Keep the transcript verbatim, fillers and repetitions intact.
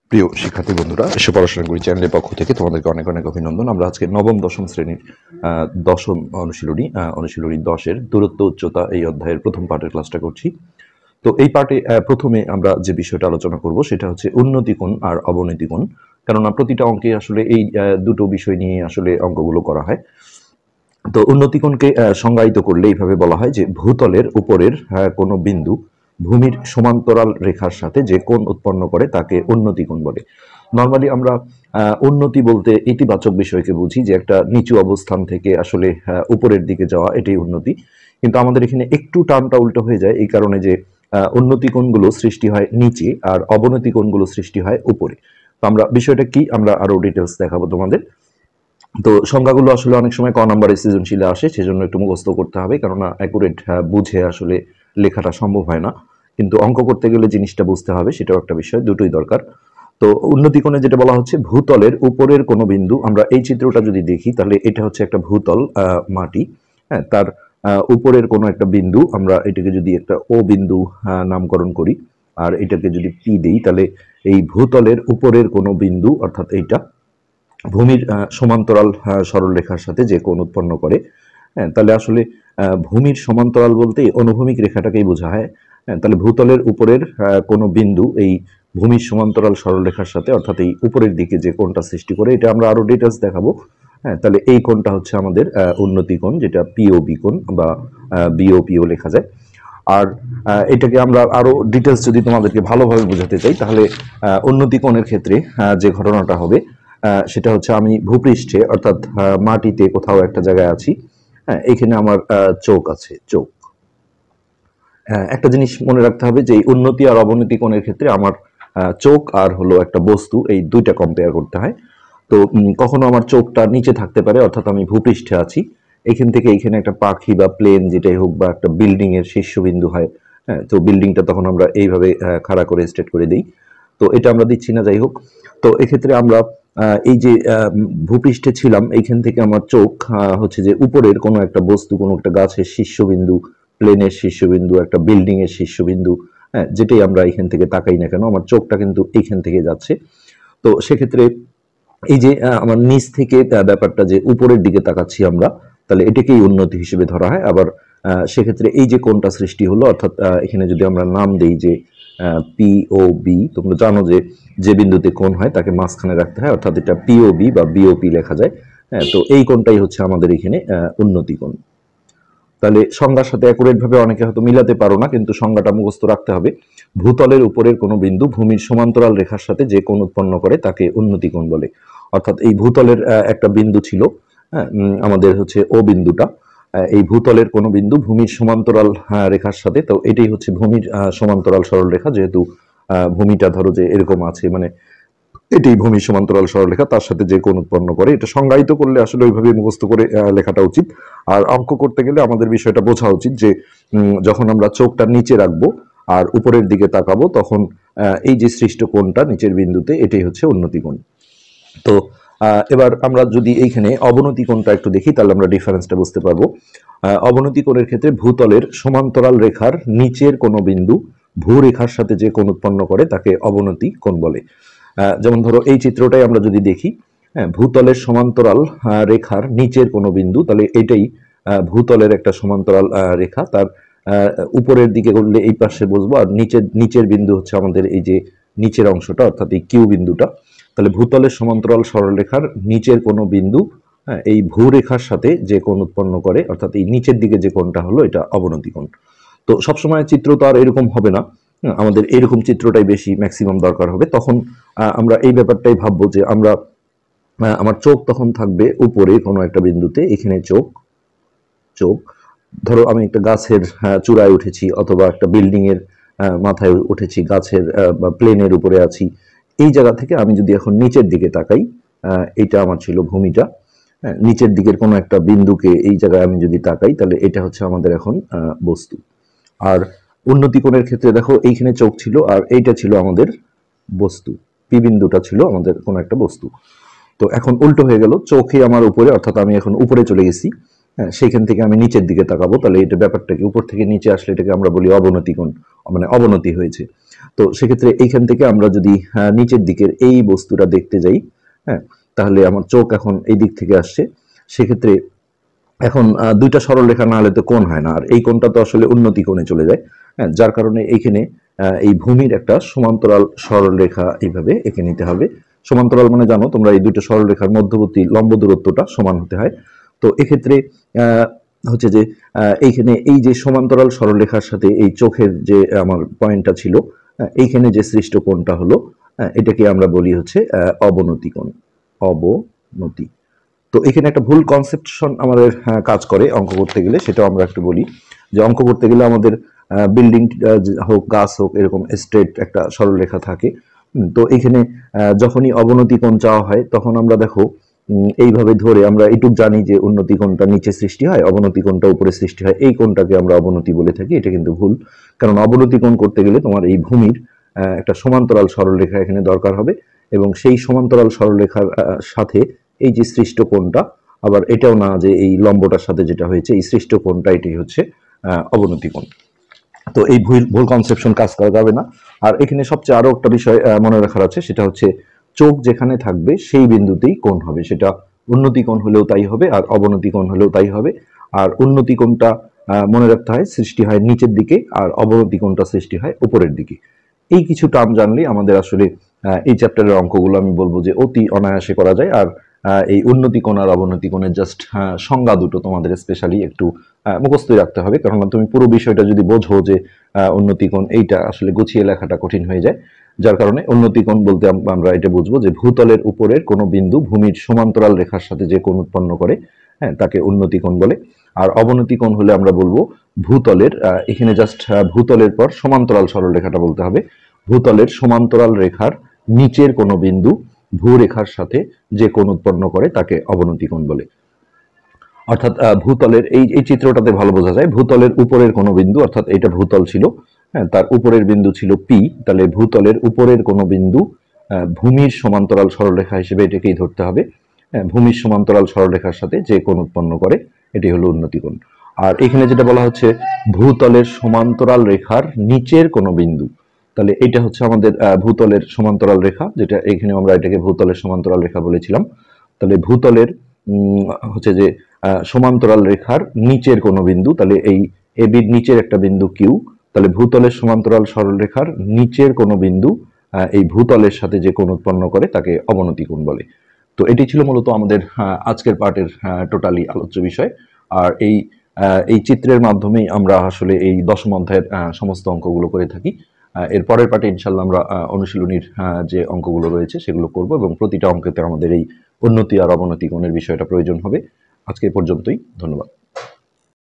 প্রিয় শিক্ষার্থী বন্ধুরা, এসে পড়াশোনা করি চ্যানেলের পক্ষ থেকে তোমাদেরকে অনেক অনেক অভিনন্দন। আমরা আজকে নবম দশম শ্রেণীর দশম অনুশীলনী অনুশীলনী দশের দূরত্ব উচ্চতা এই অধ্যায়ের প্রথম পার্টের ক্লাসটা করছি। তো এই পার্টে প্রথমে আমরা যে বিষয়টা আলোচনা করব সেটা হচ্ছে উন্নতি কোণ আর অবনতি কোণ, কেননা প্রতিটা অঙ্কে আসলে এই দুটো বিষয় নিয়ে আসলে অঙ্কগুলো করা হয়। তো উন্নতি কোণকে সংজ্ঞায়িত করলে এইভাবে বলা হয় যে ভূতলের উপরের কোনো বিন্দু ভূমির সমান্তরাল রেখার সাথে যে কোণ উৎপন্ন করে তাকে উন্নতি কোণ বলে। নর্মালি আমরা উন্নতি বলতে ইতিবাচক বিষয়কে বুঝি, যে একটা নিচু অবস্থান থেকে আসলে উপরের দিকে যাওয়া, এটাই উন্নতি। কিন্তু আমাদের এখানে একটু টার্মটা উল্টো হয়ে যায়, এই কারণে যে উন্নতি কোণগুলো সৃষ্টি হয় নিচে আর অবনতি কোণগুলো সৃষ্টি হয় উপরে। তো আমরা বিষয়টা কি আমরা আরো ডিটেলস দেখাবো তোমাদের। তো সংখ্যাগুলো আসলে অনেক সময় ক নাম্বারে সৃজনশীলে আসে, সেজন্য একটু মুখস্থ করতে হবে, কেননা অ্যাকুরেট বুঝে আসলে লেখাটা সম্ভব হয় না। কিন্তু অঙ্ক করতে গেলে জিনিসটা বুঝতে হবে, সেটাও একটা বিষয়, দুটোই দরকার। তো উন্নতি কোণে যেটা বলা হচ্ছে ভূতলের উপরের কোনো বিন্দু, আমরা এই চিত্রটা যদি দেখি তাহলে এটা হচ্ছে একটা ভূতল মাটি, হ্যাঁ, তার উপরের কোনো একটা বিন্দু, আমরা এটাকে যদি একটা ও বিন্দু নামকরণ করি আর এটাকে যদি পি দিই, তাহলে এই ভূতলের উপরের কোনো বিন্দু অর্থাৎ এইটা ভূমির সমান্তরাল সরলরেখার সাথে যে কোণ উৎপন্ন করে। হ্যাঁ, তাহলে আসলে ভূমির সমান্তরাল বলতে অনুভূমিক রেখাটাকেই বোঝা হয়। হ্যাঁ, তাহলে ভূতলের উপরের কোনো বিন্দু এই ভূমির সমান্তরাল সরলরেখার সাথে অর্থাৎ এই উপরের দিকে যে কোণটা সৃষ্টি করে, এটা আমরা আরো ডিটেলস দেখাবো। হ্যাঁ, তাহলে এই কোণটা হচ্ছে আমাদের উন্নতি কোণ, যেটা পিওবি কোণ বা বিওপিও লেখা যায়। আর এটাকে আমরা আরো ডিটেলস যদি তোমাদেরকে ভালোভাবে বোঝাতে চাই, তাহলে উন্নতি কোণের ক্ষেত্রে যে ঘটনাটা হবে সেটা হচ্ছে আমি ভূপৃষ্ঠে অর্থাৎ মাটিতে কোথাও একটা জায়গায় আছি। হ্যাঁ, এখানে আমার চোখ আছে, চোখ। একটা জিনিস মনে রাখতে হবে যে উন্নতি আর অবনতি কোণের ক্ষেত্রে আমার চোখ আর হলো একটা বস্তু, এই দুইটা কম্পেয়ার করতে হয়। তো কখনো আমার চোখটা নিচে থাকতে পারে, অর্থাৎ আমি ভূপৃষ্ঠে আছি, এখান থেকে এখানে একটা পাখি বা প্লেন যেটাই হোক বা একটা বিল্ডিং এর শীর্ষবিন্দু হয়। হ্যাঁ, তো বিল্ডিংটা তখন আমরা এইভাবে খাড়া করে স্ট্রেট করে দিই, তো এটা আমরা দিচ্ছি না, যাই হোক। তো এক্ষেত্রে আমরা এই যে ভূপৃষ্ঠে ছিলাম, এইখান থেকে আমার চোখ হচ্ছে যে উপরের কোনো একটা বস্তু, কোনো একটা গাছের শীর্ষবিন্দু, প্লেনের শীর্ষবিন্দু, একটা বিল্ডিং এর শীর্ষবিন্দু, হ্যাঁ, যেটাই আমরা এখান থেকে তাকাই না কেন, আমার চোখটা কিন্তু এইখান থেকে যাচ্ছে। তো সেক্ষেত্রে এই যে আমার নিচ থেকে ব্যাপারটা যে উপরের দিকে তাকাচ্ছি আমরা, তাহলে এটাকেই উন্নতি হিসেবে ধরা হয়। আবার সেক্ষেত্রে এই যে কোণটা সৃষ্টি হলো, অর্থাৎ এখানে যদি আমরা নাম দেই যে পি ও বি, তোমরা জানো যে যে বিন্দুতে কোণ হয় তাকে মাঝখানে রাখতে হয়, অর্থাৎ এটা পিওবি বা বিওপি লেখা যায়। হ্যাঁ, তো এই কোণটাই হচ্ছে আমাদের এখানে উন্নতি কোণ। তাহলে সংজ্ঞার সাথে অ্যাকুরেট ভাবে অনেকে হয়তো মিলাতে পারো না, কিন্তু সংজ্ঞাটা মুখস্থ রাখতে হবে। ভূতলের উপরের কোনো বিন্দু ভূমির সমান্তরাল রেখার সাথে যে কোণ উৎপন্ন করে তাকে উন্নতি কোণ বলে। অর্থাৎ এই ভূতলের একটা বিন্দু ছিল, হ্যাঁ, আমাদের হচ্ছে ও বিন্দুটা, এই ভূতলের কোনো বিন্দু ভূমির সমান্তরাল রেখার সাথে, তো এটাই হচ্ছে ভূমির সমান্তরাল সরল রেখা। যেহেতু ভূমিটা ধরো যে এরকম আছে, মানে এটি ভূমির সমান্তরাল সরলরেখা, তার সাথে যে কোণ উৎপন্ন করে, এটা সংজ্ঞায়িত করলে আসলে ওইভাবে মুখস্থ করে লেখাটা উচিত। আর অঙ্ক করতে গেলে আমাদের বিষয়টা বোঝা উচিত যে যখন আমরা চোখটা নিচে রাখবো আর উপরের দিকে তাকাবো, তখন এই যে সৃষ্ট কোণটা নিচের বিন্দুতে, এটাই হচ্ছে উন্নতি কোণ। তো এবার আমরা যদি এইখানে অবনতি কোণটা একটু দেখি, তাহলে আমরা ডিফারেন্সটা বুঝতে পারবো। অবনতি কোণের ক্ষেত্রে ভূতলের সমান্তরাল রেখার নিচের কোনো বিন্দু ভূরেখার সাথে যে কোণ উৎপন্ন করে তাকে অবনতি কোণ বলে। যেমন ধরো এই চিত্রটাই আমরা যদি দেখি, হ্যাঁ, ভূতলের সমান্তরাল রেখার নিচের কোনো বিন্দু, তাহলে এটাই ভূতলের একটা সমান্তরাল রেখা, তার উপরের দিকে করলে এই পাশে বসবো, আর নিচের নিচের বিন্দু হচ্ছে আমাদের এই যে নিচের অংশটা, অর্থাৎ এই কিউ বিন্দুটা। তাহলে ভূতলের সমান্তরাল সরলরেখার নিচের কোনো বিন্দু, হ্যাঁ, এই ভূরেখার সাথে যে কোণ উৎপন্ন করে, অর্থাৎ এই নিচের দিকে যে কোণটা হলো, এটা অবনতি কোণ। তো সবসময় চিত্র তো আর এরকম হবে না, আমাদের এরকম চিত্রটাই বেশি ম্যাক্সিমাম দরকার হবে। তখন আমরা এই ব্যাপারটাই ভাববো যে আমরা আমার চোখ তখন থাকবে উপরে কোনো একটা বিন্দুতে, এখানে চোখ চোখ ধরো আমি একটা গাছের চূড়ায় উঠেছি, অথবা একটা বিল্ডিং এর মাথায় উঠেছি, গাছের বা প্লেনের উপরে আছি। এই জায়গা থেকে আমি যদি এখন নিচের দিকে তাকাই, এটা আমার ছিল ভূমিটা, নিচের দিকের কোনো একটা বিন্দুকে এই জায়গায় আমি যদি তাকাই, তাহলে এটা হচ্ছে আমাদের এখন বস্তু। আর উন্নতি কোণের ক্ষেত্রে দেখো এইখানে চোখ ছিল আর এইটা ছিল আমাদের বস্তু, পি বিন্দুটা ছিল আমাদের কোনো একটা বস্তু। তো এখন উল্টো হয়ে গেল, চোখে আমার উপরে, অর্থাৎ আমি এখন উপরে চলে গেছি, হ্যাঁ, সেইখান থেকে আমি নিচের দিকে তাকাবো, তাহলে এটা ব্যাপারটাকে উপর থেকে নিচে আসলে এটাকে আমরা বলি অবনতি কোণ, মানে অবনতি হয়েছে। তো সেক্ষেত্রে এইখান থেকে আমরা যদি নিচের দিকের এই বস্তুটা দেখতে যাই, হ্যাঁ, তাহলে আমার চোখ এখন এই দিক থেকে আসছে। সেক্ষেত্রে এখন দুইটা সরলরেখা না হলে তো কোণ হয় না, আর এই কোণটা তো আসলে উন্নতি কোণে চলে যায়। হ্যাঁ, যার কারণে এইখানে এই ভূমির একটা সমান্তরাল সরলরেখা এইভাবে এঁকে নিতে হবে। সমান্তরাল মানে জানো তোমরা, এই দুটো সরলরেখার মধ্যবর্তী লম্ব দূরত্বটা সমান হতে হয়। তো এক্ষেত্রে হচ্ছে যে এইখানে এই যে সমান্তরাল সরলরেখার সাথে এই চোখের যে আমার পয়েন্টটা ছিল, এইখানে যে সৃষ্ট কোণটা হলো, এটাকে আমরা বলি হচ্ছে অবনতি কোণ, অবনতি। তো এখানে একটা ভুল কনসেপশন আমাদের কাজ করে অঙ্ক করতে গেলে, সেটাও আমরা একটু বলি। যে অঙ্ক করতে গেলে আমাদের বিল্ডিং হোক, গাছ হোক, এরকম স্ট্রেট একটা সরলরেখা থাকে। তো এখানে যখনই অবনতি কোণ চাওয়া হয়, তখন আমরা দেখো এইভাবে ধরে আমরা এইটুক জানি যে উন্নতি কোণটা নিচে সৃষ্টি হয়, অবনতি কোণটা উপরে সৃষ্টি হয়, এই কোণটাকে আমরা অবনতি বলে থাকি। এটা কিন্তু ভুল, কারণ অবনতি কোণ করতে গেলে তোমার এই ভূমির একটা সমান্তরাল সরলরেখা এখানে দরকার হবে, এবং সেই সমান্তরাল সরলরেখার সাথে এই যে সৃষ্ট কোণটা, আবার এটাও না যে এই লম্বটার সাথে যেটা হয়েছে, এই সৃষ্ট কোণটা এটাই হচ্ছে অবনতি কোণ। তো এই ভুল ভুল কনসেপশন কাজ করা যাবে না। আর এখানে সবচেয়ে আরো একটা বিষয় মনে রাখার আছে, সেটা হচ্ছে চোখ যেখানে থাকবে সেই বিন্দুতেই কোণ হবে, সেটা উন্নতি কোণ হলেও তাই হবে, আর অবনতি কোণ হলেও তাই হবে। আর উন্নতি কোণটা মনে রাখতে হয় সৃষ্টি হয় নিচের দিকে, আর অবনতি কোণটা সৃষ্টি হয় উপরের দিকে। এই কিছু টার্ম জানলে আমাদের আসলে এই চ্যাপ্টারের অঙ্কগুলো আমি বলবো যে অতি অনায়াসে করা যায়। আর এই উন্নতি কোণ আর অবনতি কোণের জাস্ট সংজ্ঞা দুটো তোমাদের স্পেশালি একটু মুখস্থই রাখতে হবে, কারণ তুমি পুরো বিষয়টা যদি বোঝো যে উন্নতি কোণ এইটা, আসলে গুছিয়ে লেখাটা কঠিন হয়ে যায়। যার কারণে উন্নতি কোণ বলতে আমরা এটা বুঝবো যে ভূতলের উপরের কোনো বিন্দু ভূমির সমান্তরাল রেখার সাথে যে কোণ উৎপন্ন করে, হ্যাঁ, তাকে উন্নতি কোণ বলে। আর অবনতি কোণ হলে আমরা বলবো ভূতলের, এখানে জাস্ট ভূতলের পর সমান্তরাল সরলরেখাটা বলতে হবে, ভূতলের সমান্তরাল রেখার নিচের কোনো বিন্দু ভূরেখার সাথে যে কোণ উৎপন্ন করে তাকে অবনতি কোণ বলে। অর্থাৎ ভূতলের এই এই চিত্রটাতে ভালো বোঝা যায়, ভূতলের উপরের কোনো বিন্দু, অর্থাৎ এটা ভূতল ছিল, হ্যাঁ, তার উপরের বিন্দু ছিল পি, তাহলে ভূতলের উপরের কোনো বিন্দু ভূমির সমান্তরাল সরলরেখা হিসেবে এটাকেই ধরতে হবে। ভূমির সমান্তরাল সরলরেখার সাথে যে কোণ উৎপন্ন করে এটি হলো উন্নতি কোণ। আর এখানে যেটা বলা হচ্ছে ভূতলের সমান্তরাল রেখার নিচের কোনো বিন্দু, তাহলে এটা হচ্ছে আমাদের ভূতলের সমান্তরাল রেখা, যেটা এখানে আমরা এটাকে ভূতলের সমান্তরাল রেখা বলেছিলাম। তাহলে ভূতলের হচ্ছে যে সমান্তরাল রেখার নিচের কোনো বিন্দু, তাহলে এই এবির নিচের একটা বিন্দু কিউ, তাহলে ভূতলের সমান্তরাল সরলরেখার নিচের কোনো বিন্দু এই ভূতলের সাথে যে কোণ উৎপন্ন করে তাকে অবনতি কোণ বলে। তো এটি ছিল মূলত আমাদের আজকের পার্টের টোটালি আলোচ্য বিষয়। আর এই এই চিত্রের মাধ্যমেই আমরা আসলে এই দশম অধ্যায়ের সমস্ত অঙ্কগুলো করে থাকি। এর পরের পার্টে ইনশাল্লাহ আমরা অনুশীলনীর যে অঙ্কগুলো রয়েছে সেগুলো করব, এবং প্রতিটা অঙ্কেতে আমাদের এই উন্নতি আর অবনতি কোণের বিষয়টা প্রয়োজন হবে। আজকে পর্যন্তই, ধন্যবাদ।